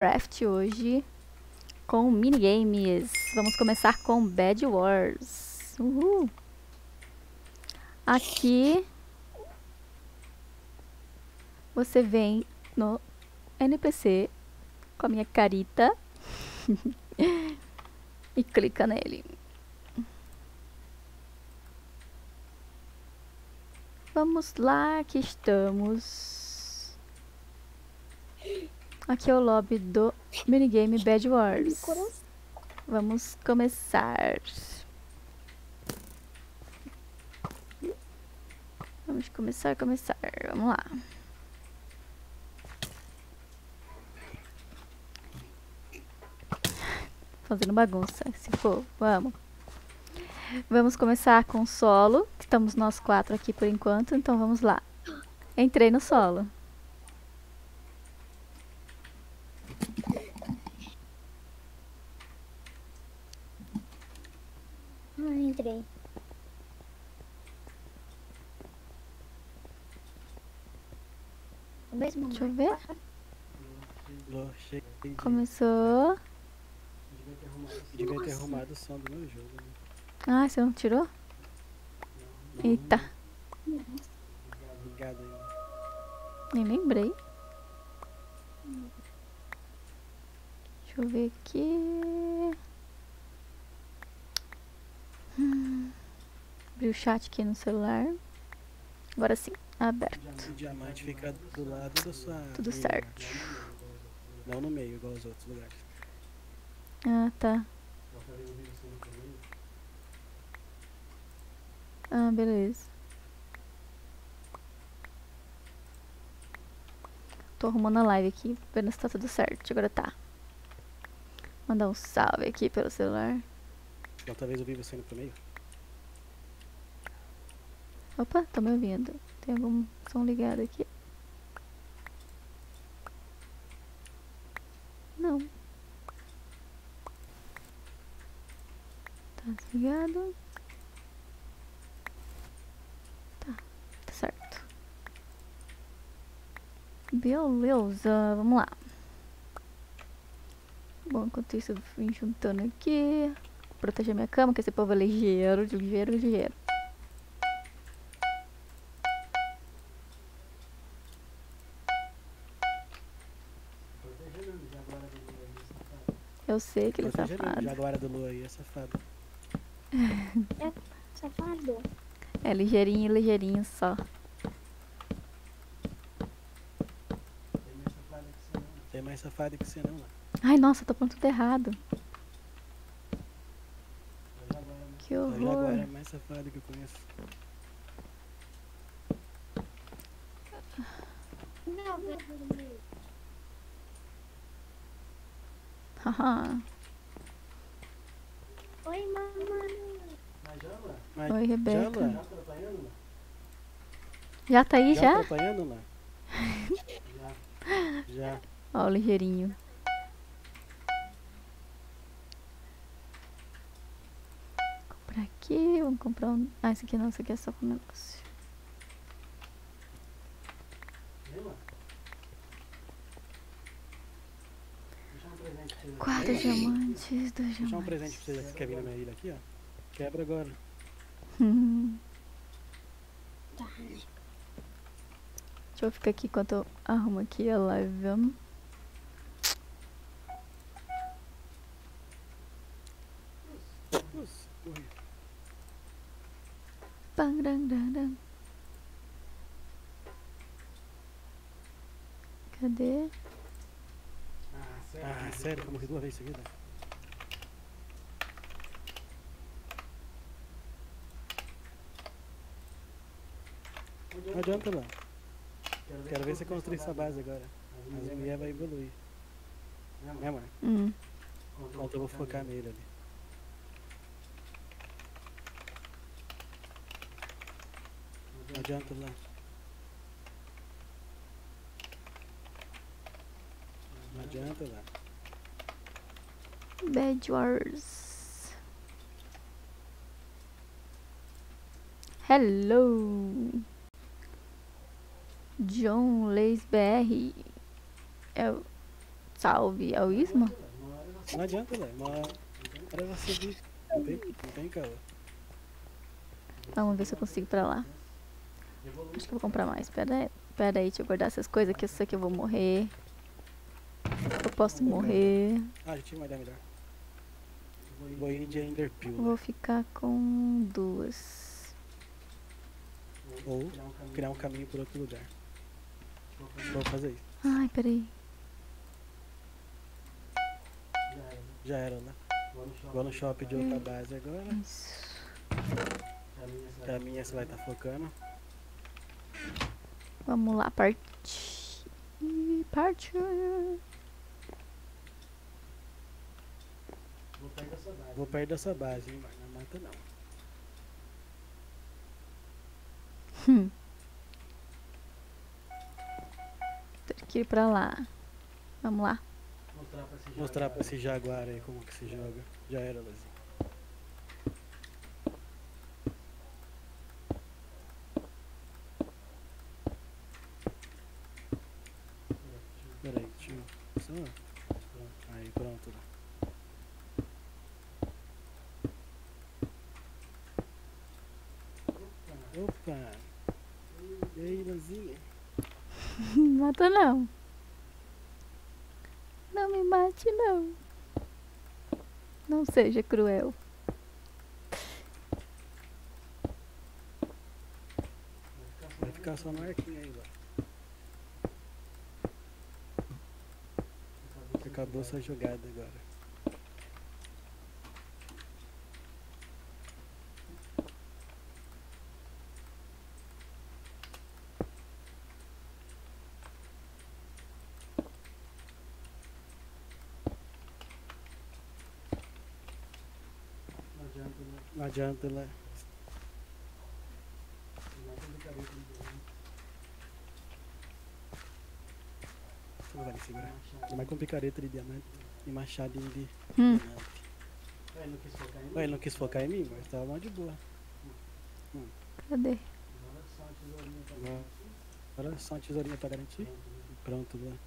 Craft hoje com minigames. Vamos começar com Bed Wars. Uhul. Aqui você vem no NPC com a minha carita e clica nele. Vamos lá, aqui estamos. Aqui é o lobby do minigame Bed Wars. Vamos começar. Vamos começar. Vamos lá. Fazendo bagunça, se for, vamos. Vamos começar com solo. Estamos nós 4 aqui por enquanto, então vamos lá. Entrei no solo. Entrei. O mesmo Deixa eu ver. Cheguei. Começou. Devia ter arrumado o som do meu jogo. Né? Ah, você não tirou? Eita, Obrigado aí. nem lembrei. Deixa eu ver aqui. Abri o chat aqui no celular. Agora sim, aberto. O diamante fica do lado da sua. Tudo ilha, certo. Não no meio, igual aos outros lugares. Ah, tá. Ah, beleza. Tô arrumando a live aqui, vendo se tá tudo certo. Agora tá. Mandar um salve aqui pelo celular. Outra vez eu vi você indo pro meio. Opa, tô me ouvindo. Tem algum som ligado aqui? Não. Tá desligado. Tá certo. Beleza, vamos lá. Bom, enquanto isso eu vim juntando aqui. Proteger minha cama, que esse povo é ligeiro, ligeiro. Eu sei que ele é safado. Jaguara do Lua aí é safado. Safado. É ligeirinho só. Tem mais safado que você não, lá. Ai, nossa, tô pondo tudo errado. Que O Jaguara é horror. mais safado que eu conheço. Não, Haha. oi, mamãe. Mas Oi, Rebeca. Já, Já tá aí, já? tá apanhando lá? Já. Ó, o ligeirinho. Comprar aqui, vamos comprar um... Ah, esse aqui não, esse aqui é só com negócio. Quatro diamantes, 2 Vou deixar um diamantes. presente pra você que quer vir na minha ilha aqui, ó. Quebra agora. Tá. Deixa eu ficar aqui enquanto eu arrumo aqui a live. Nossa, corri. Pangrandandam. Cadê? Ah, sério? Que eu morri 2 vezes seguida? Não adianta lá. Quero ver você construir essa base agora. As mulheres vão evoluir. Né, mãe? Então eu vou focar nele ali. Não adianta lá. Não adianta lá. Bed Wars. Hello. John Leis BR. salve ao ismo? Não adianta, velho. Uma hora você diz. Não tem calor. Vamos ver se eu consigo ir pra lá. Acho que eu vou comprar mais. Pera aí, deixa eu guardar essas coisas que eu sei que eu vou morrer. Eu posso morrer. Ah, já tinha uma ideia melhor. Vou ir de Enderpeel. Vou ficar com 2. Ou criar um caminho por outro lugar. Vou fazer isso. Ai, peraí. Já era, né? Vou no shopping de outra base agora. Isso. Que a minha você vai estar focando. Vamos lá, partir. Partiu. Vou perto da sua base, hein? Não mata não. Tem que ir pra lá. Vamos lá. Mostrar pra esse jaguar aí como que se joga. Já era, Lazinho. Peraí, tio. Só. Aí, pronto. Opa! E aí, Lazinha? Mata não. Não me mate não. Não seja cruel. Vai ficar só no arquinho aí, lá. Acabou essa jogada agora. Não adianta, né? Você não vai me segurar. Não vai com picareta de diamante e machadinho de diamante. Ué, ele não quis focar em mim, mas tava mal de boa. Cadê? Agora só uma tesourinha pra garantir. Pronto, lá.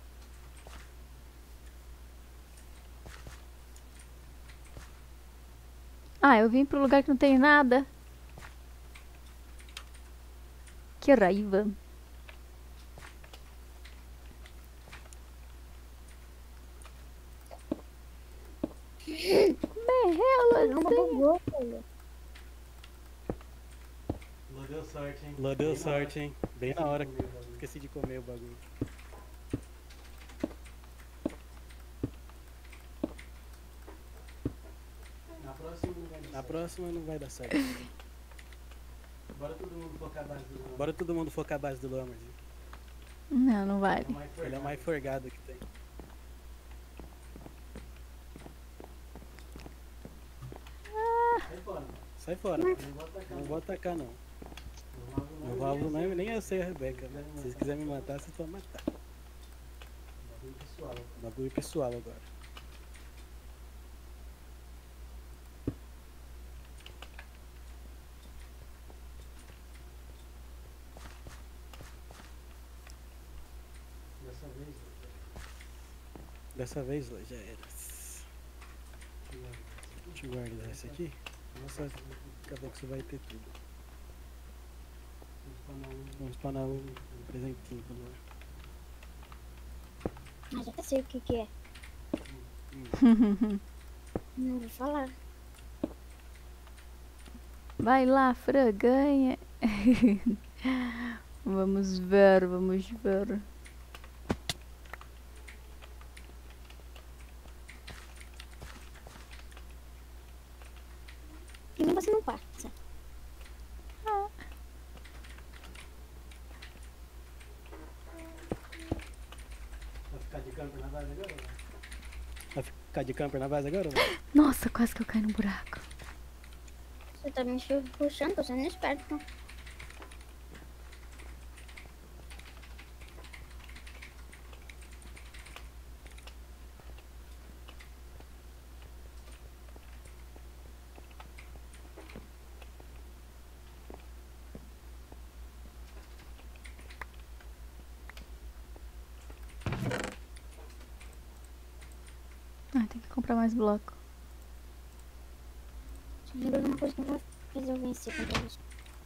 Ah, eu vim pro lugar que não tem nada. Que raiva. Não bugou, velho. Lô deu sorte, hein? Bem na hora. Esqueci de comer o bagulho. Na próxima não vai dar certo. Bora todo mundo focar a base do Lô, Marzinho. Não, não vale. Ele é o mais forgado que tem. Sai fora. Não vou atacar não. Não vou alvo não, nem eu sei a Rebeca, né? Se vocês quiserem me matar, vocês podem matar. Bagulho pessoal agora. Dessa vez, já era. Deixa eu guardar esse aqui. Nossa, daqui a pouco você vai ter tudo. Vamos spanar um presentinho pro Lô. Ah, já sei o que é. Não vou falar. Vai lá, Fran, ganha. Vamos ver, vamos ver. E nem você não passa. Vai ficar de camper na base agora? Vai ficar de camper na base agora? Nossa, quase que eu caí no buraco. Você tá me puxando, tô sendo esperto. Ai, tem que comprar mais bloco. Lembrou de uma coisa que eu não fiz eu vencer contra isso.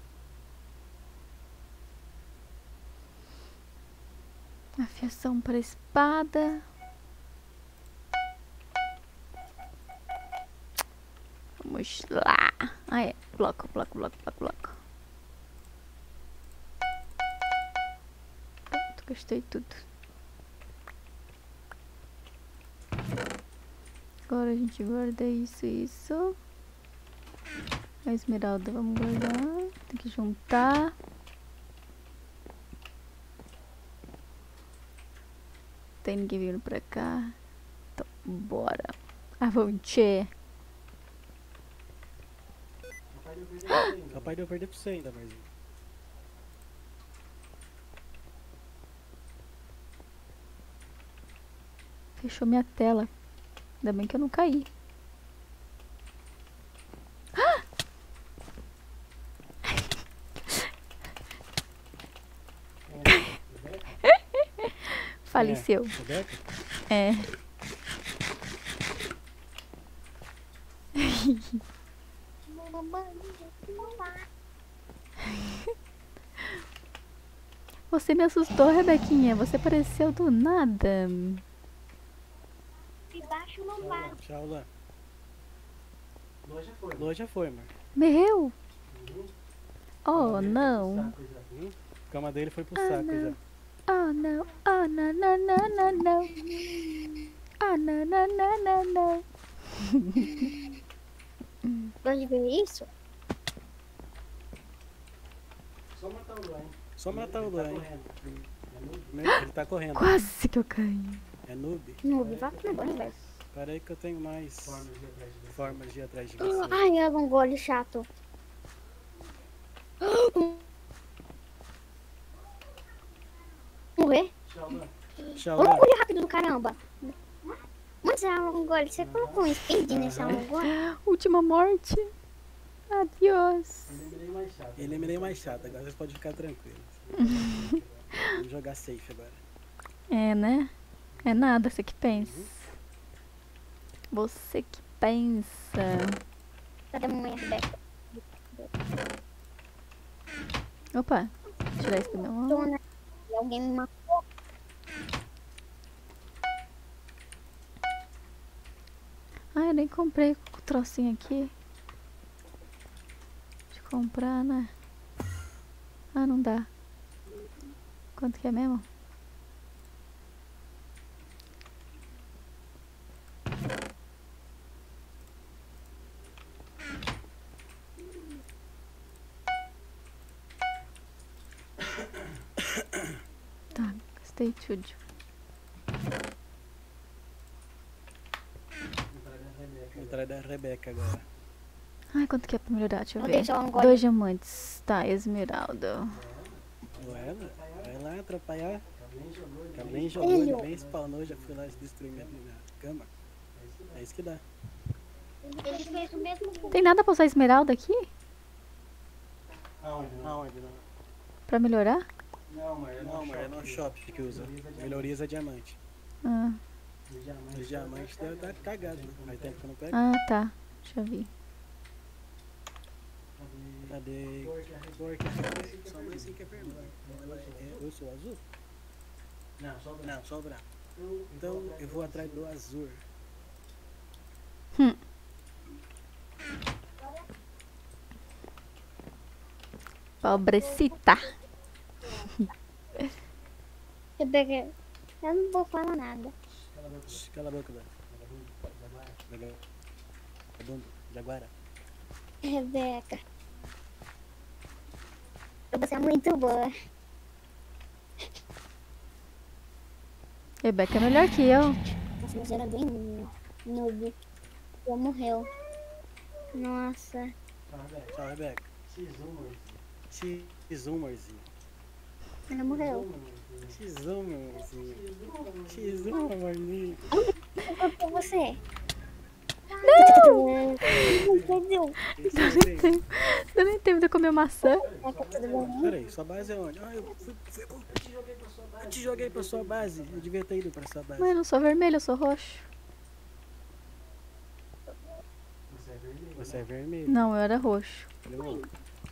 Afiação para espada. Vamos lá. Ah, é. Bloco, bloco, bloco, bloco, bloco. Pronto, gastei tudo. Agora a gente guarda isso e isso. A esmeralda vamos guardar. Tem que juntar. Tem ninguém vindo pra cá. Então, bora. Avante. Capaz de eu perder pra você ainda, Marzinho. Fechou minha tela. Ainda bem que eu não caí. Faleceu. Rebeca? É. Você me assustou, Rebequinha. Você apareceu do nada. Embaixo não vai. Tchau, lá. Lua já foi, mano. Morreu? Oh, não. A cama dele foi pro saco já. Oh, não. Oh, não, não, não, não, não. Oh, não, não, não, não, não. Gosta de ver isso? Só matar o Luan, hein? Ele tá correndo. Quase que eu caí. É noob? Noob, vai pro negócio, velho. Pera aí que eu tenho mais formas de ir atrás de você. Ai, eu não gole chato. Morrer? Tchau, Vamos lá. correr rápido do caramba. Mas é um gole, você colocou um speed nesse gole? Última morte. Adiós. Eliminei mais chato, agora vocês podem ficar tranquilos. Vamos jogar safe agora. É, né? É nada, você que pensa. Você que pensa. Cadê a mamãe, Rebeca? Opa, vou tirar isso do meu mão. Dona, e alguém me matou. Ah, eu nem comprei o trocinho aqui. Deixa eu comprar, né? Ah, não dá. Quanto que é mesmo? Tá, gastei tudo. Entrada da Rebeca agora. Ai, quanto que é pra melhorar? Deixa eu Vou ver. deixar um gole. 2 diamantes. Tá, esmeralda. Luana, vai lá atrapalhar. Também jogou, ele bem spawnou, já fui lá destruir minha cama. É isso que dá. Ele fez o mesmo com Tem nada pra usar esmeralda aqui? Aonde? Não. Pra melhorar? Não, mas é no shop que usa. Melhoriza diamante. Ah, Os diamantes devem estar cagados, né? Faz tempo que eu não pego. ah, tá. Deixa eu ver. Cadê? Só mais assim que é pergunta. Eu sou azul? Não, só o branco. Então eu vou atrás do azul. Pobrecita. Rebeca. Eu não vou falar nada. Cala a boca, velho. Vagabundo, Jaguara. Rebeca. Você é muito boa. Rebeca é melhor que eu. Nossa, mas era bem noob. Já morreu. Nossa. Tchau, Rebeca. X1, amorzinho. Ela morreu. X1, meu amorzinho. X1, amorzinho. Com você. Não! Entendeu? Dá nem tempo de eu comer maçã. Peraí, sua base é onde? Ah, eu te joguei pra sua base. Eu devia ter ido pra sua base. Mas eu não sou vermelho, eu sou roxo. Você é vermelho. Não, eu era roxo. Valeu.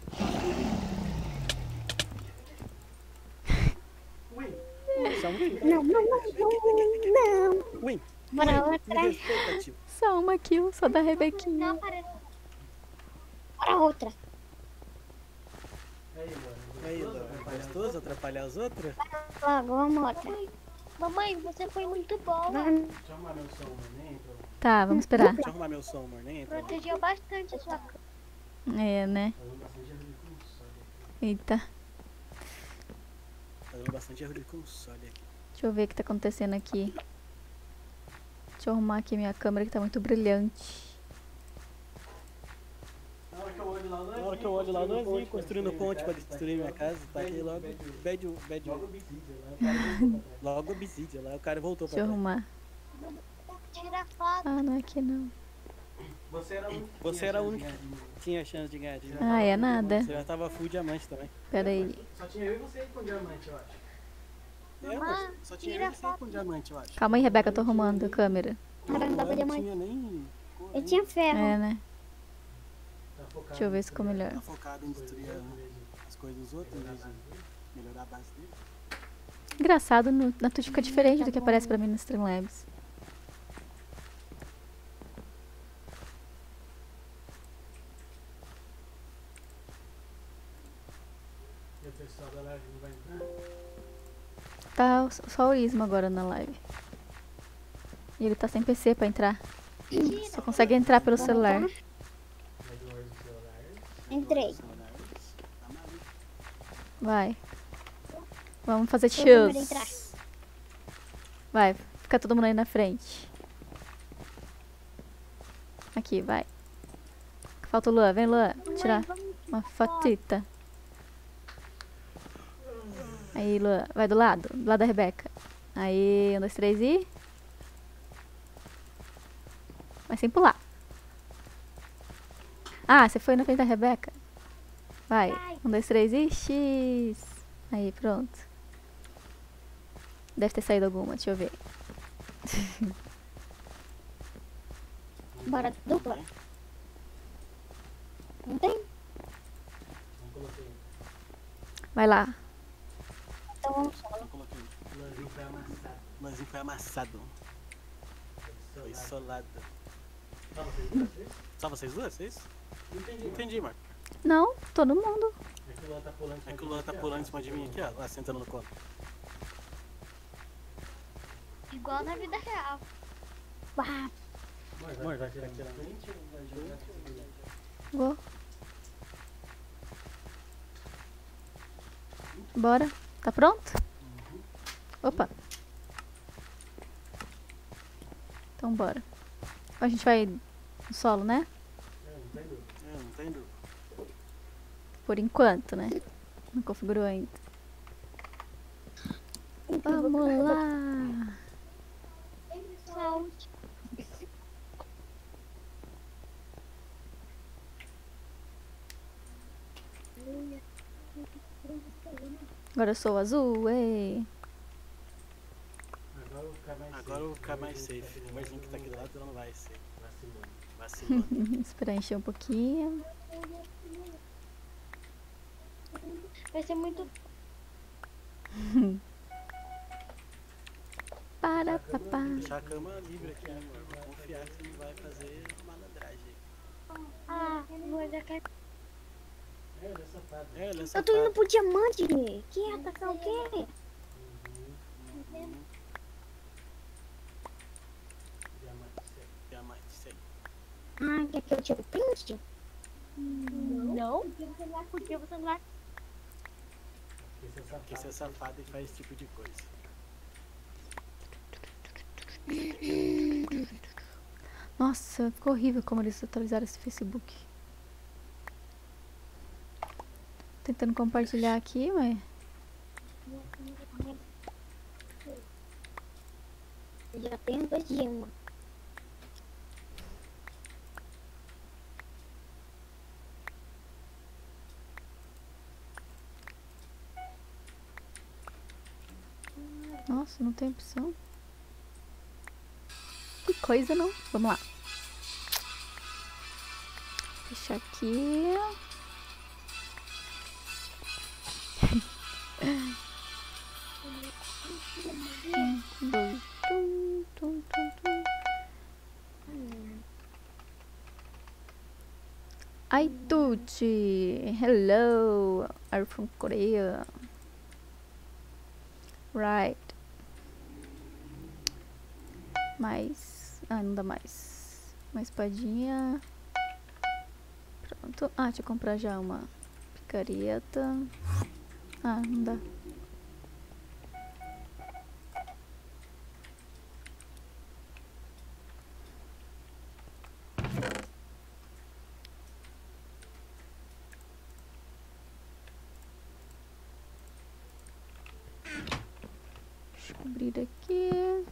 Só um kill. Não, não, não, não, não. Win. Bora Me outra. respeita, tio. Só uma kill, só da Rebequinha. Bora outra. E aí, Luan, é gostoso atrapalhar os outros? Logo, vamos outra. Mamãe, você foi muito boa. Vamos. Deixa eu arrumar meu som, amor, nem entra. Tá, vamos esperar. Deixa eu arrumar meu som, amor, nem entra. Protegeu bastante a sua cama. É, né? Eita. Tá dando bastante erro de console aqui. Deixa eu ver o que tá acontecendo aqui. Deixa eu arrumar aqui minha câmera que tá muito brilhante. Na hora que eu olho lá, o Luanzinho construindo ponte pra destruir minha casa, tá aqui logo logo obsidia lá, o cara voltou pra Deixa eu trás. arrumar. Tira foto. Ah, não é aqui não. Você era a única que tinha chance de ganhar dinheiro. Ah, é nada. Você já tava full diamante também. Pera aí. Só tinha eu e você com diamante, eu acho. Mamãe, Só tinha eu tira e você com diamante, eu acho. Calma aí, Rebeca, eu tô arrumando a câmera. Não tinha nem... Eu tinha ferro. É, né? Deixa eu ver se ficou melhor. Tá focado em destruir as coisas dos outros, em vez de melhorar a base dele. Engraçado, na Twitch fica diferente do que aparece pra mim no Streamlabs. E o pessoal da live não vai entrar? Tá só o Isma agora na live. E ele tá sem PC pra entrar. Só consegue entrar pelo celular. Entrei. Vai. Vamos fazer Todo mundo entrar. chus. Vai, fica todo mundo aí na frente. Aqui, vai. Falta o Luan, vem Luan, tirar uma fotita. Aí, Luan, vai do lado da Rebeca. Aí, 1, 2, 3 e... Mas sem pular. Ah, você foi na frente da Rebeca? Vai, 1, 2, 3 e X. Aí, pronto. Deve ter saído alguma, deixa eu ver. Bora dupla. Não tem? Vai lá. Então vamos só. Eu coloquei. O Luanzinho foi amassado. Foi solado. Só vocês duas? É isso? Entendi, Marco. Não, todo mundo. É que o Luan tá pulando em cima de mim aqui, ó. Lá sentando no colo. Igual na vida real. Uau. Amor, vai tirar frente ou vai jogar? Vou. Bora. Tá pronto? Opa. Então bora. A gente vai no solo, né? Não tem dúvida. Por enquanto, né? Não configurou ainda. Vamos lá. Saúde. Agora eu sou o azul, ei. Agora eu vou ficar mais safe. O Marzinho que tá aqui do lado não vai ser. Vacilando. Esperar encher um pouquinho. Vai ser muito. Para, papá. Deixar a cama livre aqui, amor. Vou confiar que você não vai fazer malandragem. Ah, vou já quer. É, olha Eu tô indo pro diamante. Quem ia atacar o quê? Diamante, sei. Ah, quer que eu tire o print? Não. Porque você não vai. Porque você é safado e faz esse tipo de coisa. Nossa, ficou horrível como eles atualizaram esse Facebook. Tentando compartilhar aqui, mas... Eu já tenho 2 gemas. Nossa, não tem opção. Que coisa, não? Vamos lá. deixar aqui. Dois. Tum, tum, tum, tum. Ai, Tuti. Hello. Are you from Korea? Right. Mais. Ah, não dá mais. Uma espadinha. Pronto. Ah, deixa eu comprar já uma picareta. Ah, não dá. Deixa eu abrir aqui.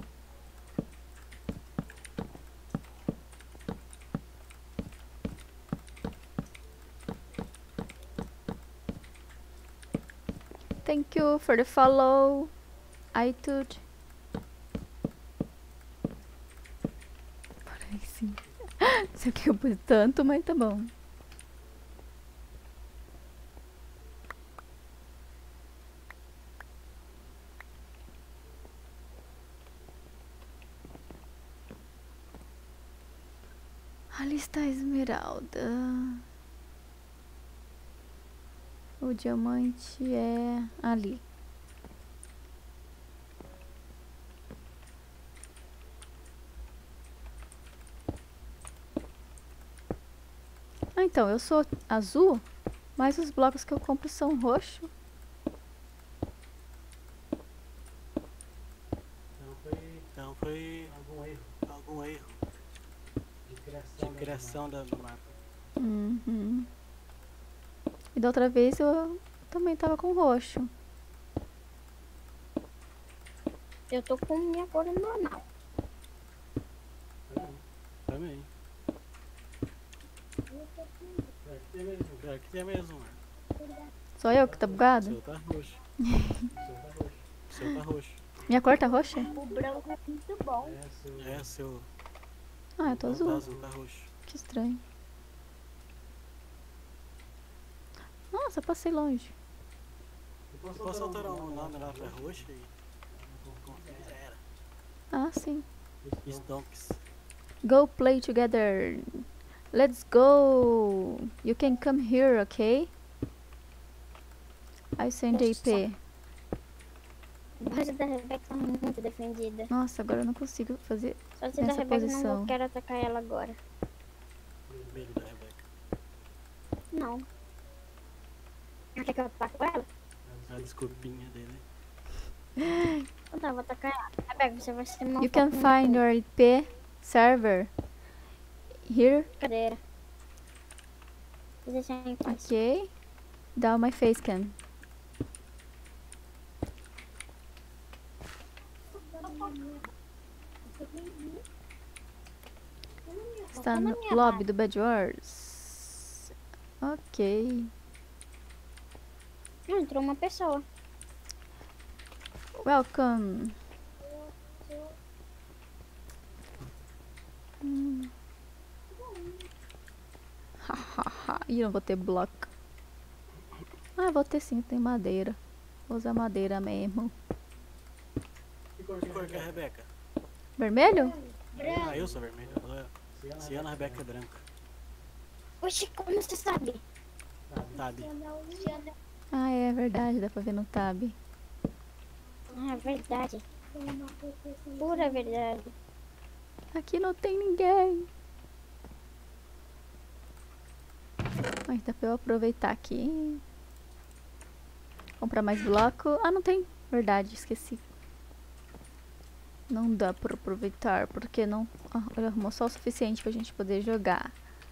Thank you for the follow, iTunes. Parece. Isso aqui eu pus tanto, mas tá bom. Ali está a esmeralda. O diamante é ali. Ah, então, eu sou azul, mas os blocos que eu compro são roxo. Então foi algum erro de criação do mapa. Uhum. E da outra vez eu também tava com roxo. Eu tô com minha cor normal. Também. Pior que tem mesmo, mano. Só eu que tá O bugado? seu tá roxo. O seu tá roxo. Minha cor tá roxa? O branco é muito bom. É, seu. Ah, eu tô azul. Tá roxo. Que estranho. Nossa, passei longe. Eu posso alterar o nome lá pra roxo e. Já era. Ah, sim. Stonks. Go play together. Let's go. You can come here, okay? I send IP. A base da Rebeca tá muito defendida. Nossa, agora eu não consigo fazer Só se da nessa Rebeca não posição. vou quero atacar ela agora. Vermelho da Rebeca. Não. Ela quer que eu ataque ela? A desculpinha dele. Então tá, vou atacar ela. Rebeca, você vai ser uma You can find your IP server here. Brincadeira. Deixa em paz. Okay. Down my face cam. Está no lobby do Bed Wars. Ok. Entrou uma pessoa. Welcome. Hahaha. Ih, não vou ter bloco. Ah, vou ter sim, tem madeira. Vou usar madeira mesmo. Que cor que é a Rebeca? Vermelho? Ah, eu sou vermelho. Ciana, a Rebeca é branca. Oxi, como você sabe? Sabe? Ah, é verdade, dá pra ver no tab. Ah, é verdade. Pura verdade. Aqui não tem ninguém. Mas dá pra eu aproveitar aqui. Comprar mais bloco. Ah, não tem. Verdade, esqueci. Não dá pra aproveitar, porque não... Ah, ele arrumou só o suficiente pra gente poder jogar.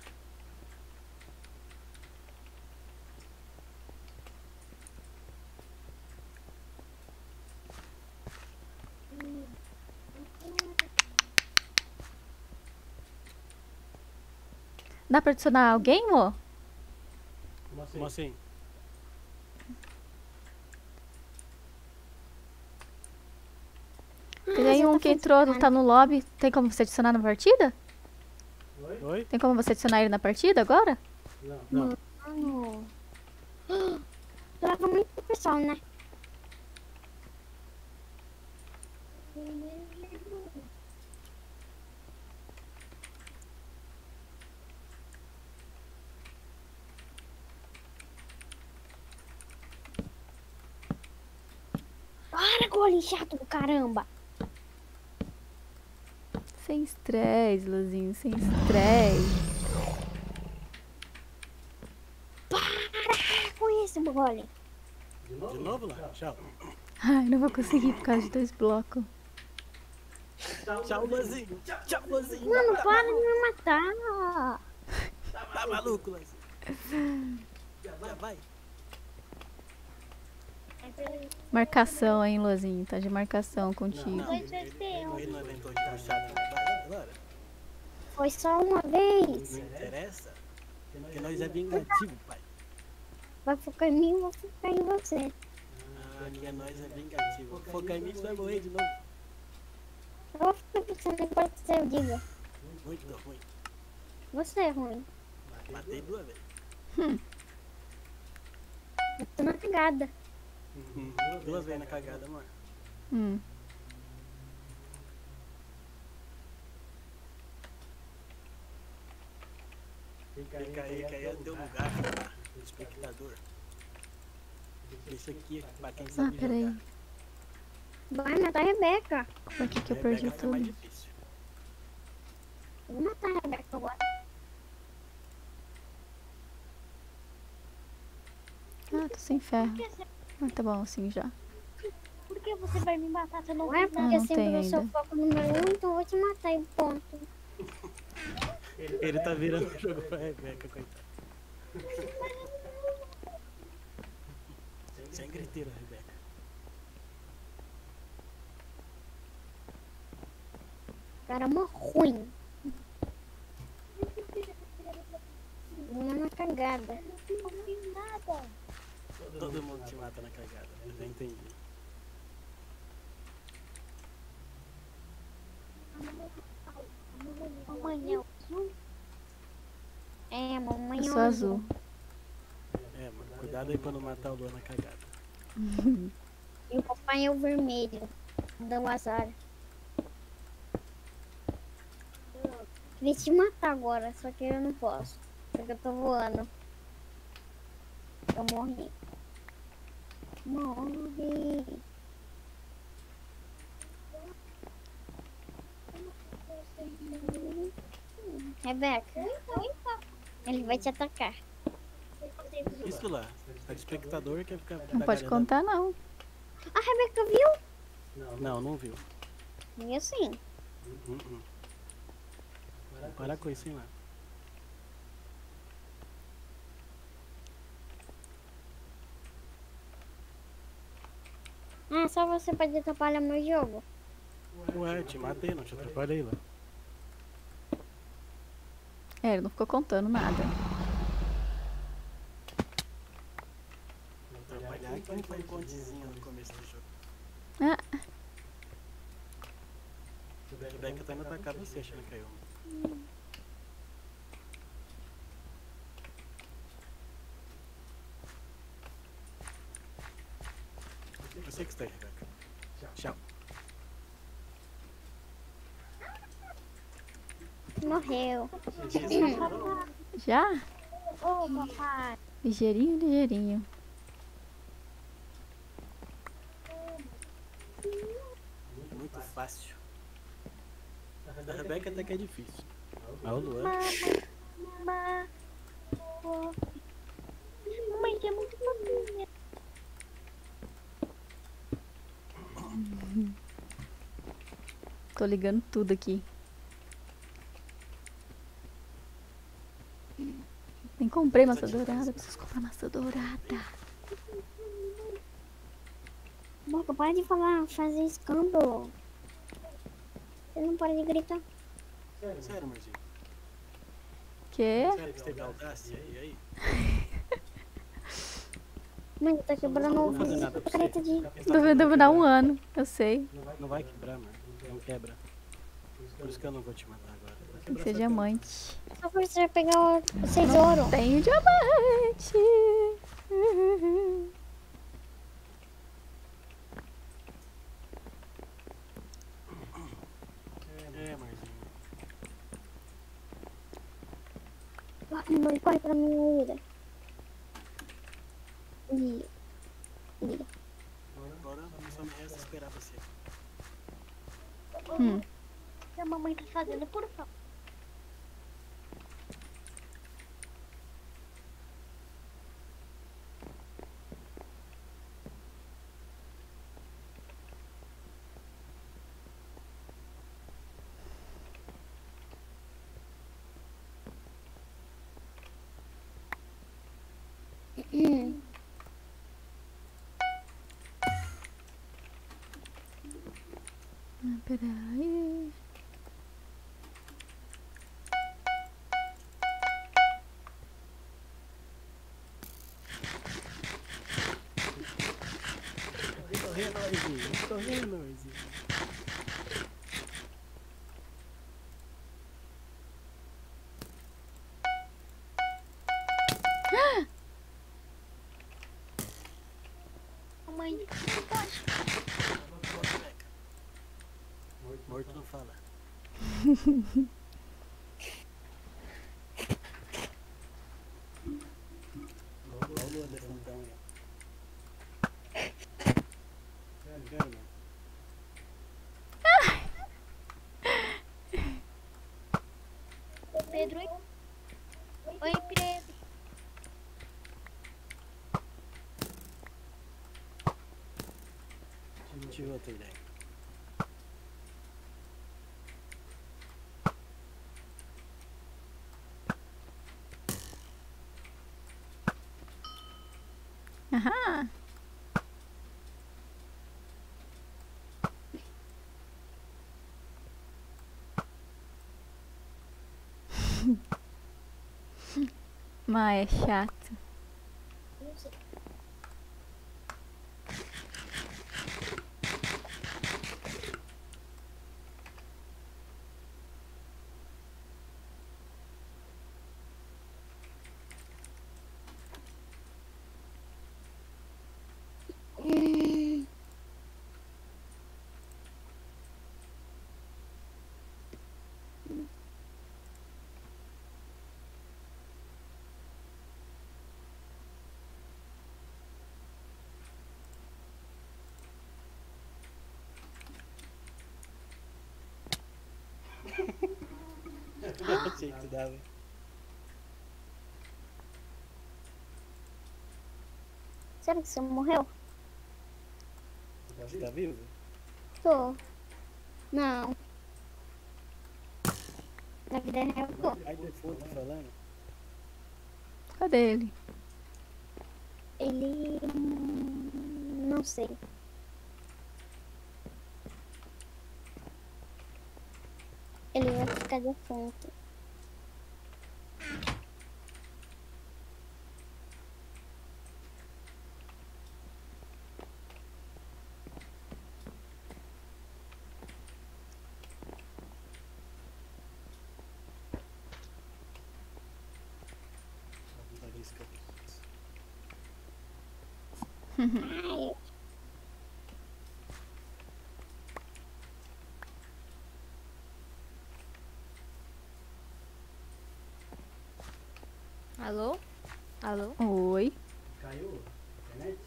Dá pra adicionar alguém, Mo? Como assim? Tem aí um que entrou, tá no lobby. Tem como você adicionar na partida? Oi? Tem como você adicionar ele na partida agora? Não. Mano. Leva muito pessoal, né? Para, gole chato do caramba. Sem estresse, Luzinho, sem estresse. Para com isso, gole. De novo lá? Tchau. Ai, não vou conseguir por causa de 2 blocos. Tchau, Luzinho. Tchau, Luzinho. Mano, para de me matar. Tá maluco, Luzinho? Já vai. Marcação, hein, Luzinho? Tá de marcação contigo. Não, ele não inventou de puxar na base agora? Foi só uma vez. Não interessa, porque nós é vingativo, pai. Vai focar em mim, vou focar em você. Ah, que nós é vingativo. Focar em mim, você vai morrer de novo. Eu vou ficar pensando depois que você diga. Muito ruim. Você é ruim. Matei 2 vezes. Eu tô na cagada. 2 vezes na cagada, mano. Hum. Fica aí é teu lugar, cara. Espectador. Deixa aqui pra quem Ah, sabe peraí. jogar. Vai matar a Rebeca. Por que eu perdi Rebeca foi mais tudo? difícil. Vou matar a Rebeca agora. Ah, tô sem ferro. Ah, tá bom assim já. Por que você vai me matar se eu não Não é fiz nada? porque não sempre tem eu sou ainda. foco número 1, então eu vou te matar e ponto. Ele tá virando o jogo pra Rebeca, coitado. Sem griteira, Rebeca. Cara, uma ruim. Uma na cagada. Não fiz nada. Todo mundo te mata na cagada, eu já entendi. Amanhã. É, mamãe Eu sou azul. É, mano, cuidado aí pra não matar o Luan na cagada. E o papai é o vermelho. Dá o azar. Queria te matar agora, só que eu não posso. Porque eu tô voando. Eu morri. Morri. Rebeca, ele vai te atacar. Isso lá, tá de espectador quer ficar. Não pode contar, não. A Rebeca viu? Não, não viu. Viu sim. Para com isso, hein, lá. Ah, só você pode atrapalhar meu jogo. Ué, te matei, não te atrapalhei lá. É, ele não ficou contando nada. Atrapalhar quem foi pontezinho no começo do jogo. Ah, A Rebeca tá indo atacar você, achando que caiu. Você que está aí, Rebeca. Tchau. Morreu. já? Ô, papai. Ligeirinho, ligeirinho. Muito fácil. Da Rebeca até que é difícil. Mas o Luan. Mamãe. Mamãe, que é muito fofinha. Tô ligando tudo aqui. Nem comprei maçã dourada, preciso comprar maçã dourada. Boca, para de falar, fazer escândalo. Você não para de gritar. Sério, amorzinho? Que? Sério que você teve audácia aí? Mãe, tá quebrando Não o vou fazer nada pra careta de... Deve dar um ano, eu sei. Não vai quebrar, mano. Não quebra. Por isso que eu não vou te matar agora. Tem que ser diamante. Só precisa pegar o tesouro. Tenho diamante. Amorzinho. Mãe, corre pra minha vida. E... Agora só me resta esperar você. Hum. O que a mamãe tá fazendo, por favor? Peraí. Correndo, amorzinho. Correndo, amorzinho. Mamãe, embaixo. Morto não fala. Olha o elefantão aí. Sério, mano. Pedro, oi? Oi, Pedro. Tive outra ideia. Aham. Mas é chato. Eu achei que tu dava. Será que você morreu? Você tá vivo? Tô. Não. Na vida real, tô. Ai, default tá falando? Cadê ele? Ele... não sei. Ele vai ficar defunto. Ai, Alô? Alô? Oi. Caiu? Internet?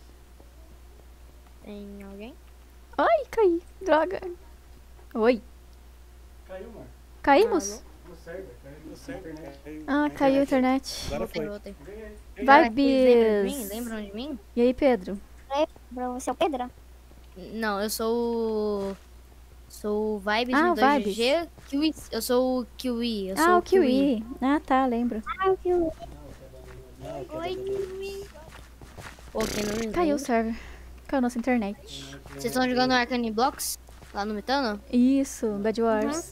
Tem alguém? Ai, caí. Droga. Oi. Caiu, mano. Caímos? No server. Caiu no server, né? Ah, caiu a internet. Agora Voltei, foi. voltei. Vai, Vocês lembram de mim? Bis. Lembram de mim? E aí, Pedro? pra você é o Pedro? Não, eu sou o... Sou o Vibes Ah, no o Vibes. 2GG. Kiwi. Eu sou o Kiwi. Eu Ah, sou o Kiwi. Ah, tá, lembro. Ah, o que eu... Não, que Oi, é da Kiwi. Pô, quem não me Caiu o lembra? server. Caiu nossa internet. Vocês estão jogando Arcane Blocks? Lá no Metano? Isso, Bad Wars.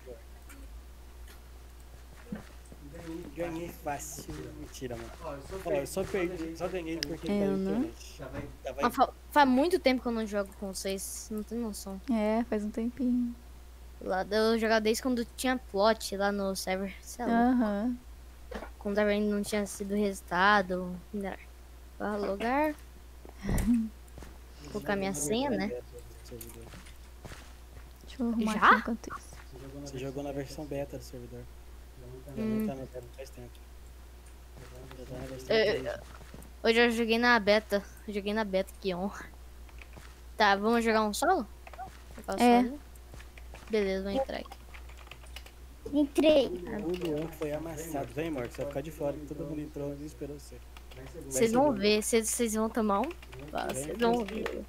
Ganhei fácil. Mentira, mano. Ó, eu só perdi, só ganhei porque Eu caiu a não. internet. Tava Ah, faz muito tempo que eu não jogo com vocês. Não tem noção. É, faz um tempinho. Lá eu jogava desde quando tinha plot lá no server. Sei lá. Aham. Quando o server ainda não tinha sido resultado. Para logar. Colocar minha senha, né? Servidor. Deixa eu arrumar Já? aqui enquanto isso. Você jogou na versão beta do servidor. Já não tá na beta faz tempo. Já tá na versão beta. Hoje eu joguei na beta. Joguei na beta, que honra. Tá, vamos jogar um solo? Jogar um É. solo? Beleza, vou entrar aqui. Entrei. O Luan foi amassado. Vem, Marcos, você vai ficar de fora. Que todo mundo entrou e esperou você. Vocês vão ver, vocês vão tomar um. Vocês vão ver.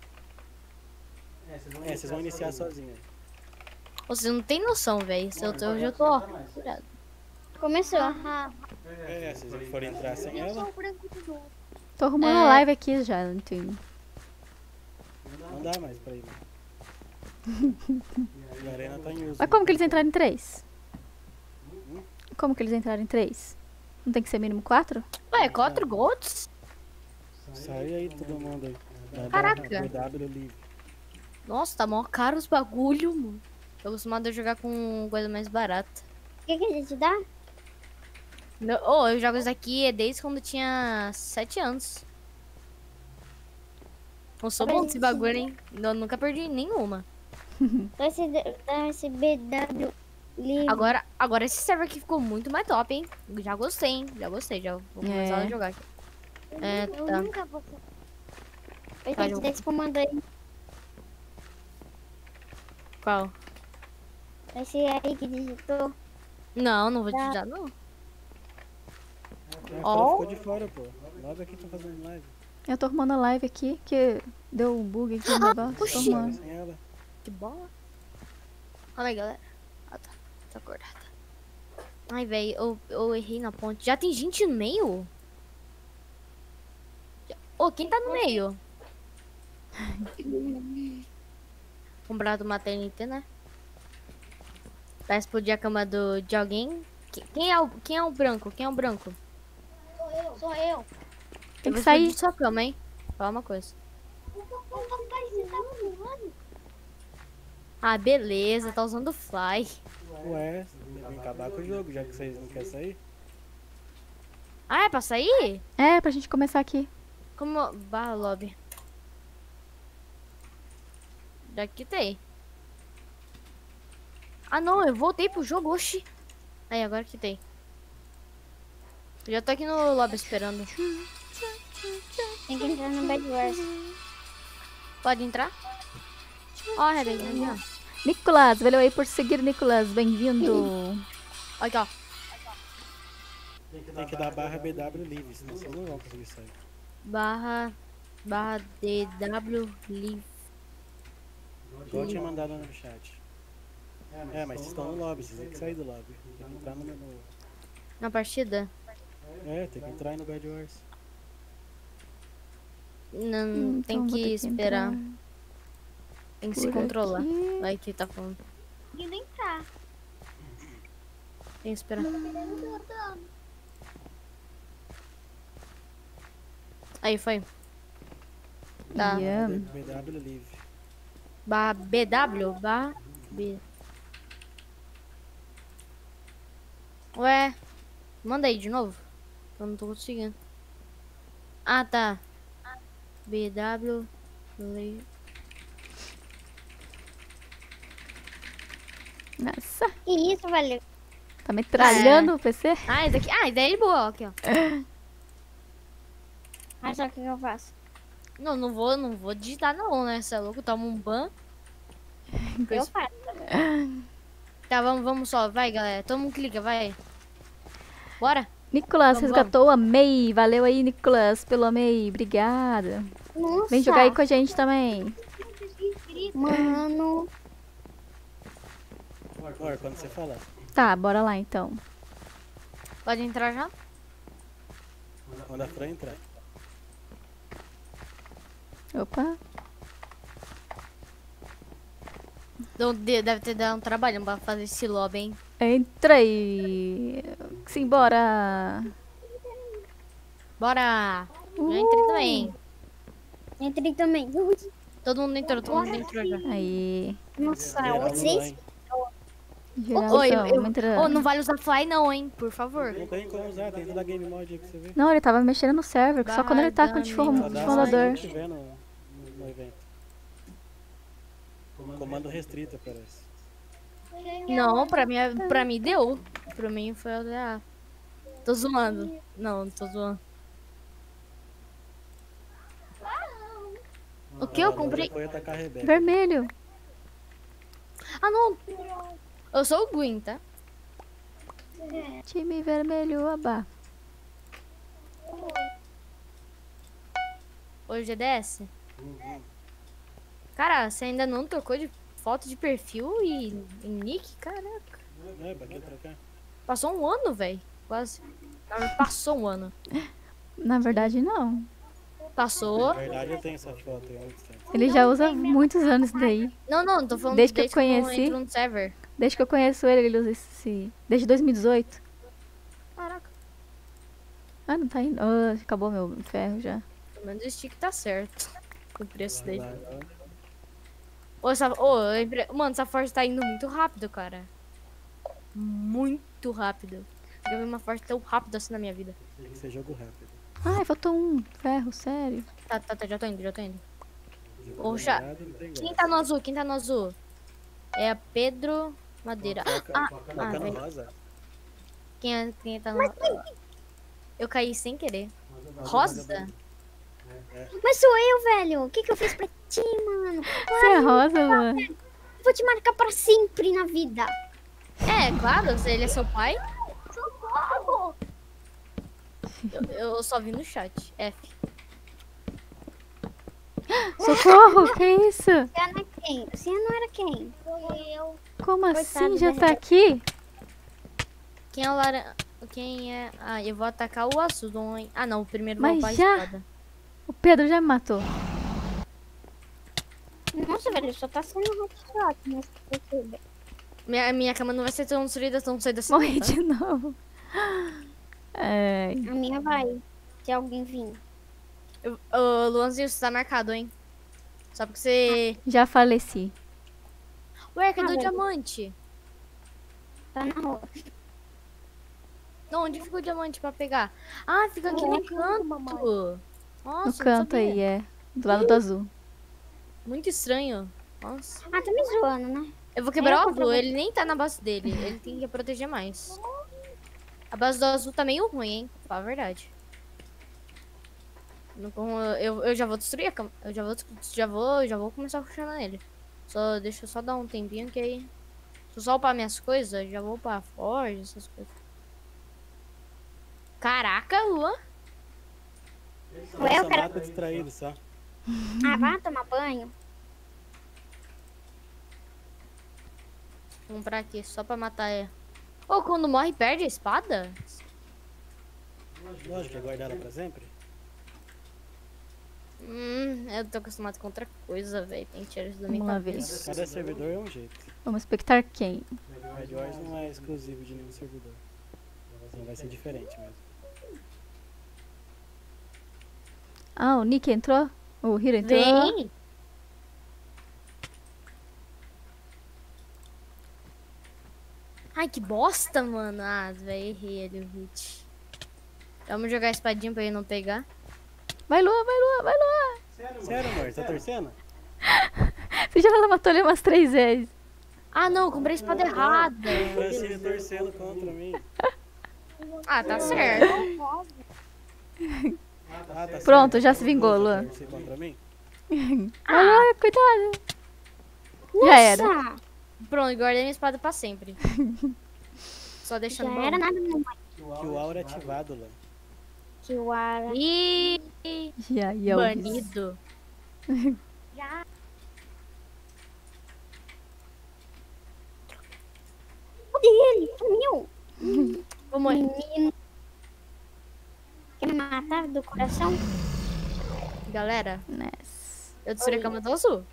É, vocês vão iniciar sozinhos. Vocês não tem noção, velho. Eu já tô, ó. Curado. Começou. É, se vocês forem entrar sem Eu sou ela, o branco de novo. Tô arrumando a live aqui já, Antônio. não dá mais pra ir, né? E a arena tá em uso. Mas como que eles entraram em 3? Como que eles entraram em 3? Não tem que ser mínimo 4? Ué, 4 golds? Sai aí todo mundo aí. Vai Caraca. dar BW livre. Nossa, tá mó caro os bagulho, mano. Tô acostumado a jogar com coisa mais barata. O que a gente dá? Eu jogo isso aqui desde quando eu tinha 7 anos. Eu sou bom desse bagulho, hein? Eu nunca perdi nenhuma. Dá esse BW livre. Agora esse server aqui ficou muito mais top, hein? Já gostei, hein? Já gostei, já vou começar a jogar aqui. Eu Tá. nunca vou. Eu tenho que dar esse comando aí. Qual? Esse aí que digitou. Não vou te dar, não. A Ó. Fran ficou de fora, pô. Logo aqui tá fazendo live. Eu tô arrumando a live aqui, que deu um bug aqui no negócio. Tô Oxi. arrumando. Sem ela. Que bola. Olha aí, galera. Ah, tá. Tá acordada. Ai, velho, eu errei na ponte. Já tem gente no meio? Ô, quem tá no meio? Comprado uma TNT, né? Pra explodir a cama de alguém. Quem é o branco? Quem é o branco? Sou eu. Tem Eu que vou sair. explodir sua cama, hein? Fala uma coisa. Papai, você tá voando? Ah, beleza. Tá usando fly. Ué, vem acabar com o jogo, já que vocês não querem sair. Ah, é pra sair? É, pra gente começar aqui. Como... Barra lobby. Já quitei. Ah, não. Eu voltei pro jogo. Oxi. Aí, agora quitei. Eu já tô aqui no lobby esperando. Tem que entrar no Bad Wars. Pode entrar? Ó, Rebeca. Nicolas, valeu aí por seguir, Nicolas. Bem-vindo. Aqui, ó. Tem que dar barra BW livre, senão vocês não vão conseguir sair. Barra DW Live. Igual eu tinha mandado no chat. É, mas vocês estão no lobby, vocês têm que sair do lobby. Tem que entrar no... Na partida? É, tem que entrar aí no Bad Wars. Não, tem Então vou que ter esperar. entrar Tem que se por controlar. aqui. Vai que tá falando. Conseguindo entrar. Tem que esperar. Aí, foi. Tá. Yeah. BW livre. Barra BW? Barra B. Ué, manda aí de novo. Eu não tô conseguindo. Ah, tá. BW. Nossa, Que isso, valeu. tá metralhando o PC? Ah, esse aqui. Ah, esse daí é boa, ó, aqui, ó. Olha só o que eu faço. Não vou digitar não, né? Você é louco, toma um ban. Eu faço. Tá, vamos só. Vai, galera. Todo mundo clica, vai. Bora. Nicolas Vamos, resgatou a May. Valeu aí, Nicolas, pelo May. Obrigada. Nossa. Vem jogar aí com a gente também. Mano. Or, quando você falar. Tá, bora lá então. Pode entrar já? Quando a Fran entrar. Opa. Deve ter dado um trabalho pra fazer esse lobby, hein? Entrei. Simbora. Bora! Já entrei também. Entrei também. Todo mundo entrou já. Aí. Nossa, Geral no vocês. line. Geração, Ô, entra... não vale usar fly não, hein? Por favor. Não tem como usar, tem toda a game mod aí que você vê. Não, ele tava mexendo no server, só quando ele tá com o Só dá fundador. se tiver no evento. Comando restrito, parece. Não, pra mim deu. Pra mim foi LDA. Tô zoando. Não tô zoando. O que eu comprei? Foi atacar a Rebeca. Vermelho. Ah, não. Eu sou o Gwyn, tá? Time vermelho, abá. Oi, GDS. Cara, você ainda não trocou de foto de perfil e nick? Caraca. Pra que trocar? Passou um ano, velho. Quase. Passou um ano. Na verdade, não. Passou. Na verdade, eu tenho essa foto aí há muito tempo. Ele já usa há muitos anos isso daí. Não, tô falando Desde que eu conheci. entro no server. Desde que eu conheço ele, ele usa esse... Desde 2018. Caraca. Ah, não tá indo. Ah, acabou meu ferro já. Pelo menos o stick tá certo. O preço dele. Lá, Mano, essa Forte tá indo muito rápido, cara. Muito rápido. Eu vi uma Forte tão rápido assim na minha vida. tem que ser jogo rápido. Ai, faltou um ferro, sério. Tá, já tô indo. Jogo Poxa, demorado, não tem Quem graça. tá no azul? Quem tá no azul? É Pedro Madeira. Foca no velho. rosa. Quem tá no... Eu caí sem querer. Rosa? Mas sou eu, velho. O que eu fiz pra ti, mano? Você é rosa, mano? Vou te marcar pra sempre na vida. É, claro, ele é seu pai. Eu só vi no chat. F. Socorro, que isso? Você não é quem? Você não era quem? Eu. Como assim Coitado já da tá aqui? Quem é o laranja? Quem é... Ah, eu vou atacar o azul, hein? Ah, não. O primeiro Mas vou upar a já? espada. O Pedro já me matou. Nossa, velho, só tá sendo headshot, mas perceba. Minha cama não vai ser tão destruída tão cedo assim. Morri tá? de novo. Ai, A minha vai, se alguém vir. Ô, Luanzinho, você tá marcado, hein? Só porque você... já faleci. Ué, cadê o velho. diamante? Tá na rua. Não, onde fica o diamante pra pegar? Ah, fica aqui no canto. Nossa, No não canto sabia. aí, é. Do lado do azul. Muito estranho. Nossa. Ah, tá me zoando, né? Eu vou quebrar o Eu azul, ele nem tá na base dele. Ele tem que proteger mais. A base do azul tá meio ruim, hein? Pra falar a verdade. Eu já vou destruir a cama. Eu já vou começar a rushar nele. Deixa eu só dar um tempinho que aí... Se eu só upar minhas coisas, já vou upar a forja, essas coisas. Caraca, Luan. Ué, eu Só quero... mata distraído só. Ah, vai tomar banho? Vamos pra aqui, só pra matar ela. Ô, quando morre, perde a espada? Lógico, é guardar ela pra sempre. Eu tô acostumado com outra coisa, velho. Tem que tirar isso da minha Vamos lá ver. cabeça. Cada servidor é um jeito. Vamos expectar quem? Red Wars não é exclusivo de nenhum servidor. Então vai ser diferente mesmo. Ah, o Nick entrou? O Hiro entrou? Vem! Ai, que bosta, mano. Ah, velho, errei ali o hit. Vamos jogar a espadinha pra ele não pegar. Vai, Lua, vai, Lua, vai, Lua. Sério, amor? Tá torcendo? Você já matou ele umas 3 vezes. Ah, não, comprei a espada errada. Francine torcendo contra mim. Ah, tá certo. Ah, tá Pronto, certo. já se vingou, Luan. Torcer contra mim? Vai, Lua, cuidado. Já era. Nossa, Pronto, guardei minha espada pra sempre. Só deixando já bom. era nada não. Que o aura é ativado lá. Que o ar... Ih, Já ia banido. Cadê ele? Sumiu. Vou morrer. Menino. Quer me matar do coração? Galera, Ness. eu destruí a cama do azul.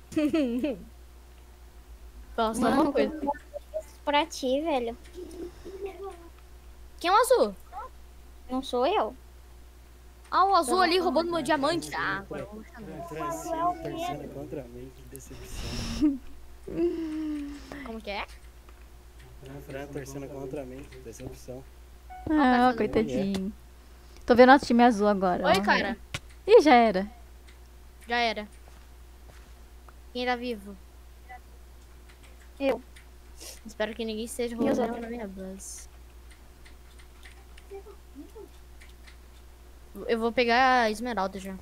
Posso falar uma coisa? Isso pra ti, velho. Quem é o azul? Não sou eu. Ah, o azul ali roubando meu diamante. Ah, agora eu vou chamar. Francine torcendo contra mim, que decepção. Como que é? Fran torcendo contra mim. Decepção. Ah, coitadinho. Tô vendo nosso time azul agora. Oi, ó. cara. Ih, já era. Já era. Quem tá vivo? Eu. Espero que ninguém esteja Meus rolando olhos. na minha base. Eu vou pegar a esmeralda já.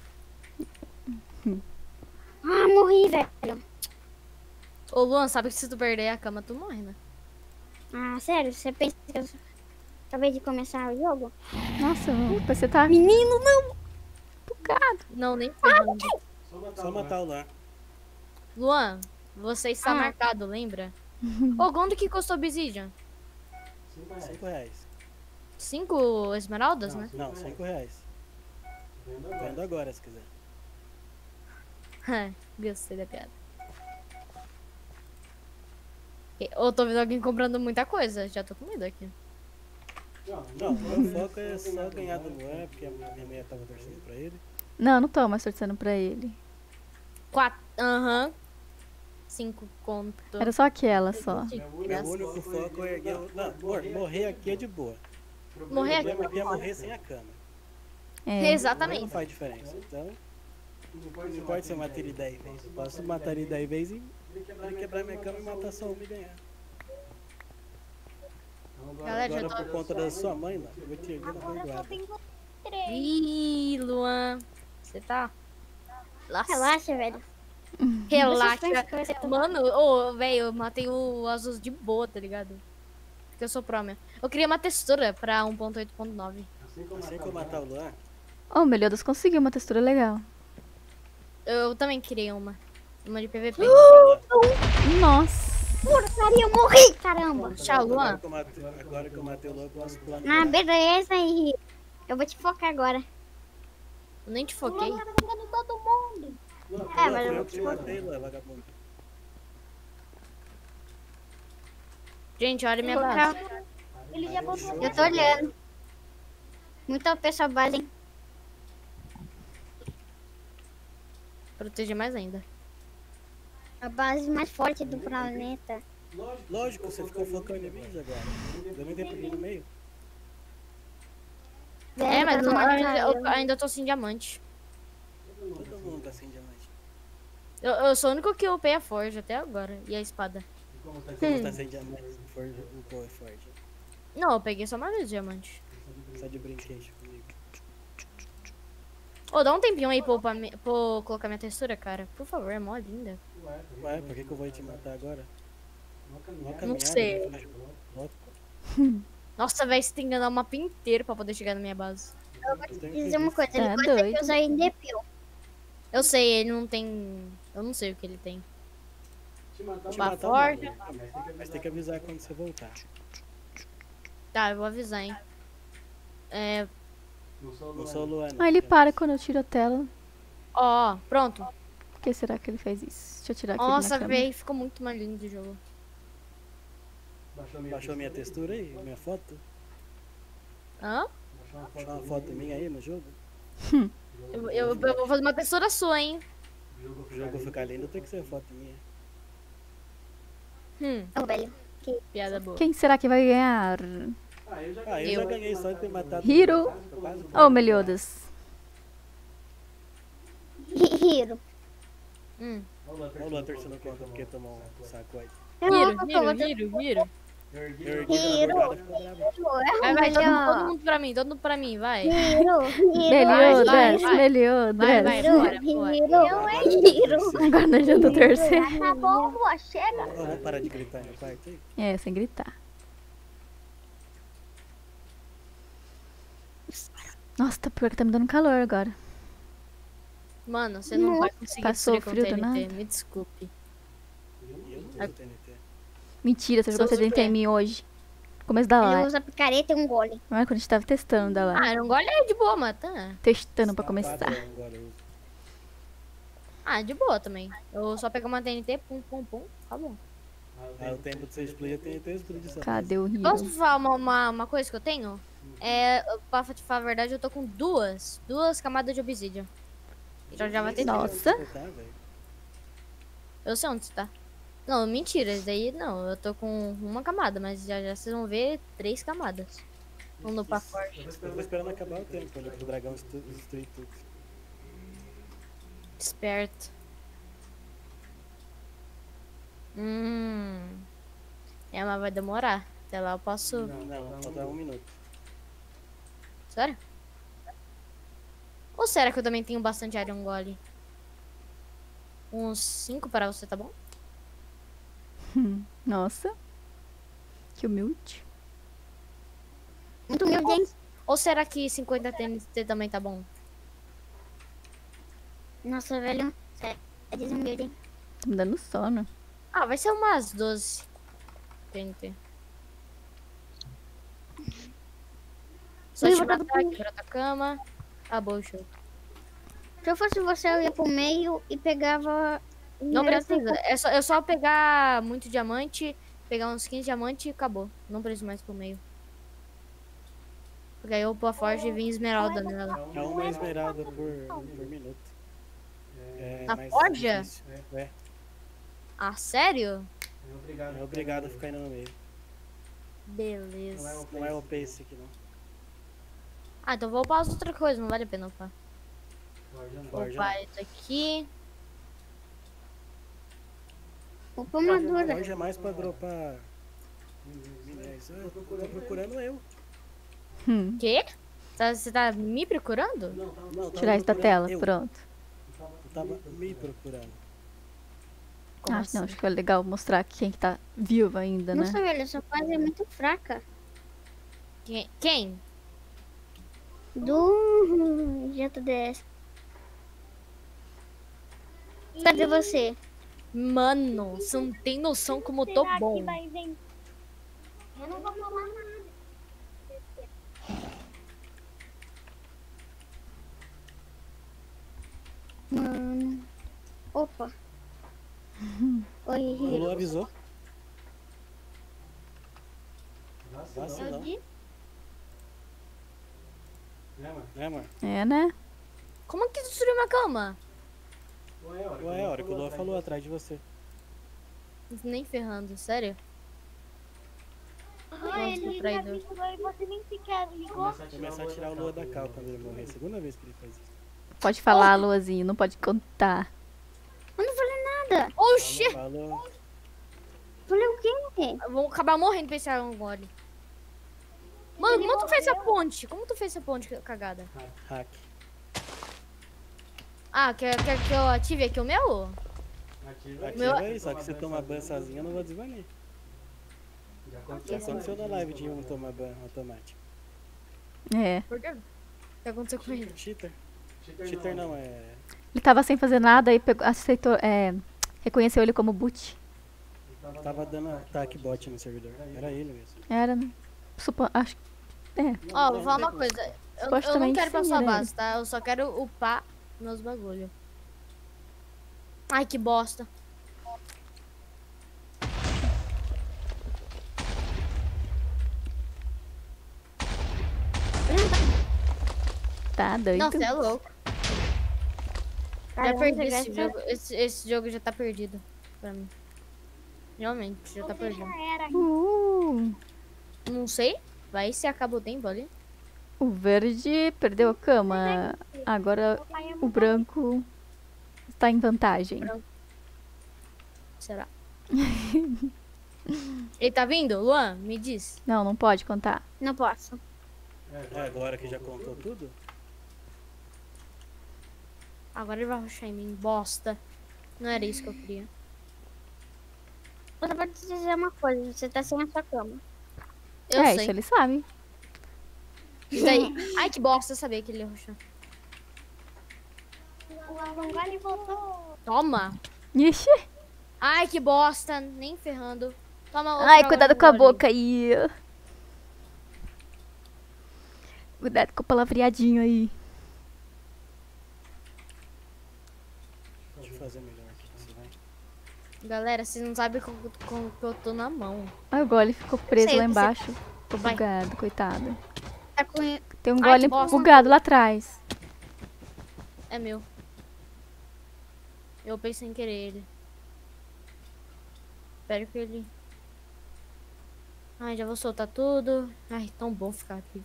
Ah, morri, velho. Ô, Luan, sabe que se tu perder a cama, tu morre, né? Ah, sério? Você pensa que eu acabei de começar o jogo? Nossa, você tá Menino, não! bugado. Não, nem ferrando. Só matar o lá. Luan, você está Ah. marcado, lembra? Ô, quanto que custou Obsidian? R$5. 5 esmeraldas, né? Não, R$5. Vendo agora, se quiser. Gostei da piada. Eu tô vendo alguém comprando muita coisa. Já tô com medo aqui. Não, meu foco é só ganhar do Luan, porque a minha mulher tava torcendo pra ele. Não tô mais torcendo pra ele. 4. Aham. 5 conto. Era só aquela, só. Meu único foco é... Não, morrer aqui é de boa. Morrer O aqui. problema aqui é morrer sem a cama. É. Não Exatamente. faz diferença. Então, não importa se eu matar ele 10 vezes. Eu posso matar ele 10 vezes e ele quebrar minha cama e matar só uma e ganhar. Galera, já Agora, tô... por conta da sua mãe, lá, eu vou te erguer na Agora eu só perdoada. tenho 3. Ih, Luan. Você tá... Relaxa, velho. Relaxa. Você vai ser Mano, ô, velho, eu matei o Asus de boa, tá ligado? Porque eu sou pro, meu. Eu queria uma textura pra 1.8.9. Assim que eu matar o Luan, Oh, Meliodas conseguiu uma textura legal. Eu também queria uma. Uma de PVP. Nossa. Porcaria, eu morri, caramba. Tchau, Luan. agora que eu matei o Luan, eu posso Ah, planejar. beleza aí. Eu vou te focar agora. Eu nem te O foquei. Luan tá atacando todo mundo. É, mas Foi eu eu que te matei, Luan, vagabundo. Gente, olha minha Relaxa. base. Ele já botou Eu tô olhando. Muita pessoa base, hein? Proteger mais ainda. A base mais forte do planeta. Lógico, você ficou focando em mim agora. Eu nem tempo no meio. É, mas eu eu tô ainda tô sem diamante. Todo mundo tá sem diamante. Eu sou o único que upei a Forge até agora. E a espada. Como tá sem diamante? O pô é forte. Não, eu peguei só uma vez diamante. Só de brinquedo comigo. Ô, dá um tempinho aí pra eu colocar minha textura, cara. Por favor, é mó linda. Ué, por que eu vou te matar agora? Não sei. Né? Nossa, velho, você tem que andar o mapa inteiro pra poder chegar na minha base. Eu vou te dizer uma coisa. Ele Tá gosta doido. de usar Indepil. Eu sei, ele não tem... Eu não sei o que ele tem. Te Uma matar forte. não, mas tem que avisar quando você voltar. Tá, eu vou avisar, hein. É... Não sou o Luan. Ah, ele para quando eu tiro a tela. Ó, pronto. Por que será que ele fez isso? Deixa eu tirar aqui Nossa, da câmera. velho, ficou muito mais lindo o jogo. Baixou minha textura aí? Minha foto? Hã? Baixou uma foto minha aí no jogo? Eu vou fazer uma textura sua, hein. O jogo ficar lindo tem que ser foto minha. Ô, velho. Piada boa. Quem será que vai ganhar? Ah, eu já ganhei só de ter matado. Hiro Quase ou Meliodas? Hiro. Hum. Olha o Luan torcendo contra porque tomou um saco aí. Eu Hiro, não Hiro. Eu ergui Hiro. na ficou bravo. Vai, todo melhor. mundo pra mim, todo mundo pra mim, vai. Meliodas, vai. Meliodas. Vai, bora. Hiro. Agora não adianta torcer. Tá bom, Lua, chega. Ó, vamos parar de gritar no quarto aí? É, sem gritar. Nossa, tá pior que tá me dando calor agora. Mano, você não vai conseguir Passou destruir com frio do TNT, nada? me desculpe. E eu não uso TNT. Mentira, você jogou Sou TNT em super. mim hoje. Começo da Ele live. usa picareta e um gole. Não é quando a gente tava testando da live. Ah, não gosto é de boa, mas tá. Testando pra começar. Agora eu uso. Ah, de boa também. Eu só pego uma TNT, pum, pum, pum, acabou. Ah, o tempo de você explodir, TNT explode só. Cadê o Hiro? Posso falar uma coisa que eu tenho? Pra te falar a verdade, eu tô com duas camadas de obsidian. Já vai ter Nossa. Você tá, velho? Eu sei onde você tá. Não, mentira, isso daí não. Eu tô com uma camada, mas já já vocês vão ver 3 camadas. Vamos no pra forte. Eu tô esperando acabar o tempo ali pro dragão destruir tudo. Esperto. É, mas vai demorar. Até lá eu posso. Não, falta 1 minuto. Sério? Ou será que eu também tenho bastante Iron Golem? Uns 5 para você, tá bom? Nossa. Que humilde. Muito humilde, hein? Ou será que 50 TNT também tá bom? Nossa, velho. Sério, é desumilde, hein? Tá me dando sono. Ah, vai ser umas 12 TNT. Só Eu te vou dar matar, quebrar tua cama. Acabou o show. Se eu fosse você, eu ia pro meio e pegava... o Não melhor precisa. É só pegar muito diamante, pegar uns 15 diamantes e acabou. Não preciso mais pro meio. Porque aí eu pôr a forja e vim esmeralda nela. É uma esmeralda por minuto. É Na mais forja? difícil. É, Ah, sério? é obrigado a ficar indo no meio. Beleza. Não é OP esse aqui, não. Ah, então vou upar as outras coisas, não vale a pena upar. Vou Forja upar isso aqui. Opa, madura. Forja é mais pra dropar minérios. Eu tô procurando eu. Quê? Você tá me procurando? Não, tava Tirar isso da procurando tela. eu. Pronto. Eu tava me procurando. Como Acho, não, assim? acho que é legal mostrar quem que tá vivo ainda, né? Nossa, velho, essa fase é muito fraca. Quem? Do JDS. Cadê você? Mano, você não tem noção como eu tô Será bom. que vai vir? Eu não vou falar nada. Mano. Opa. Oi, O Lu Hiro. avisou. Eu Vacilão. disse. É, mano. É, né? Como que destruiu minha cama? Ué, a hora que o Lu falou atrás de você. Nem ferrando, sério? Ah, Nossa, ele já traidor. avisou e você nem sequer ligou. Começar a tirar o Lua da cal quando ele morrer. Segunda vez que ele faz isso. Pode falar, Luazinho, não pode contar. Eu não falei nada. Oxi! Falou. Falei o quê? Vamos acabar morrendo pra esse Iron Golem. Mano, como tu fez essa ponte? Como tu fez essa ponte cagada? Hack. Ah, quer que eu ative aqui o meu? Ativa aí, só que você toma ban sozinho, eu não vou desbanir. Já aconteceu na live de um tomar ban automático. É. Por quê? O que aconteceu com ele? Cheater. Cheater não, é... Ele tava sem fazer nada e pegou, aceitou, reconheceu ele como boot. Tava dando ataque bot no servidor. Era ele mesmo. Era, né? Acho. É. Ó, vou falar uma coisa. Eu não Supostamente quero ir pra sim, sua era base, tá? Eu só quero upar meus bagulho. Ai, que bosta. Tá doido. Não, você é louco. Já Caramba, perdi essa- esse jogo. Esse jogo já tá perdido pra mim. Realmente, já tá Você perdido. já era. Não sei. Vai se acaba o tempo ali. O verde perdeu a cama. Agora Papai é o muito branco está em vantagem. Será? Ele tá vindo? Luan, me diz. Não, não pode contar. Não posso. É, agora que já contou tudo? Agora ele vai rushar em mim. Bosta. Não era isso que eu queria. Eu só vou te dizer uma coisa. Você tá sem a sua cama. Eu Isso sei. ele sabe. Isso aí. Ai, que bosta. Eu sabia que ele ia rushar. O Avangale voltou. Toma. Ixi. Ai, que bosta. Nem ferrando. Toma outro. Ai, cuidado com a Avangole. boca aí. Cuidado com o palavreadinho aí. Deixa eu fazer melhor aqui. Você vai. Galera, vocês não sabem como que eu tô na mão. Ai, o Golem ficou preso sei, lá você- embaixo. Ficou Vai. bugado, coitado. Tá com... Tem um Ai, que Golem bosta. bugado lá atrás. É meu. Eu pensei em querer ele. Espero que ele... Ai, já vou soltar tudo. Ai, tão bom ficar aqui.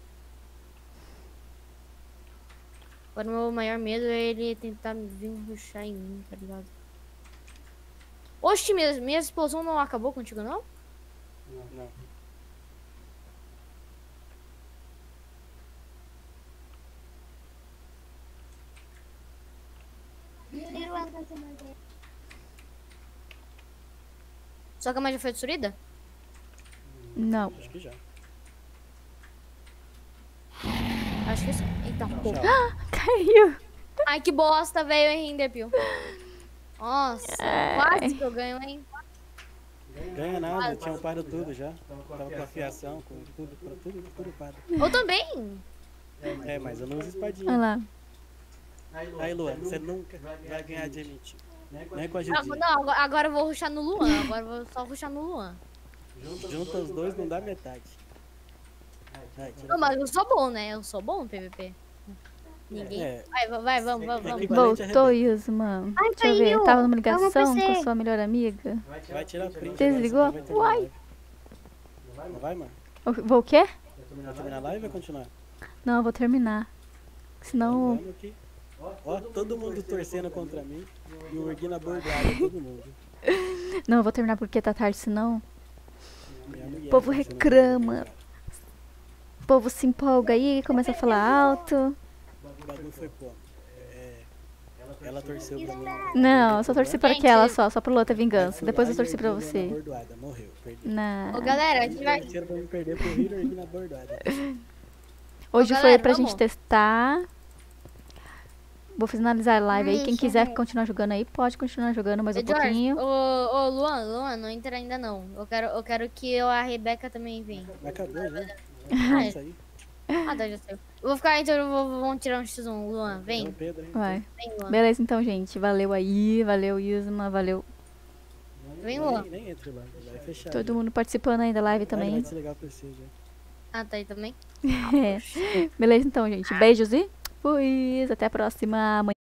Agora o meu maior medo é ele tentar vir rushar em mim, tá ligado? Oxe, minha explosão não acabou contigo, não? Não. Sua cama já foi destruída? Não. Acho que já. Acho que sim. Eita, pô. Caiu. Ai, que bosta, velho, hein, Enderpeel. Nossa, quase que eu ganho, hein? Ganha nada, tinha upado tudo já. Tava com a fiação, com tudo upado. Eu também. É, mas eu não uso Olha espadinha. lá. Aí, Luan, você nunca vai ganhar de MT. Nem com a Ah, Judinha. não, agora eu vou rushar no Luan. Agora eu vou só rushar no Luan. Junta os dois, não dá metade. Vai, tira Não, mas eu sou bom, né? Eu sou bom no PVP. Ninguém. É, Vai, vamos. Voltou, Yusma. Ai, Deixa eu ver. caiu. Tava numa Eu não ligação com a pensei. sua melhor amiga. vai tirar print. Desligou? agora, senão vai Uai. terminar a live. Não vai, mano? Vou o quê? Vai terminar a live ou vai continuar? Não, eu vou terminar. Senão. Vamos aqui. Ó, todo mundo torcendo contra mim. E o Urguina bordado, todo mundo. Não, eu vou terminar porque tá tarde, senão. Minha mulher O povo torcendo reclama. contra mim. O povo se empolga aí, começa a falar alto. O bagulho foi como? Ela torceu pra mim. Não, eu só torci para Gente, aquela só pra luta vingança. Foi Depois lá eu torci e pra Urguina você. bordoada, morreu, perdeu. Na... Ô, galera, a gente vai... Torceram pra mim perder pro Hiro e Urguina bordada. Hoje Ô, foi galera, pra vamos. gente testar. Vou finalizar a live aí. Quem Deixa quiser eu ver. continuar jogando aí, pode continuar jogando mais um Eduardo, pouquinho. ô, Luan, não entra ainda não. Eu quero que a Rebeca também venha. Mas acabou já. Ai. Isso aí. Ah, tá, já sei. Eu vou ficar, então vamos tirar um X1. Luan, É o vem. Pedro, hein? Vai. Vem, Luan. Beleza, então, gente. Valeu aí. Valeu, Yusma. Valeu Vem, Luan. Nem entra lá, vai fechar. todo mundo participando aí da live Vai também. desligar o PC já. Ah, tá aí também. É. Beleza, então, gente. Beijos e fui. Até a próxima. Amanhã.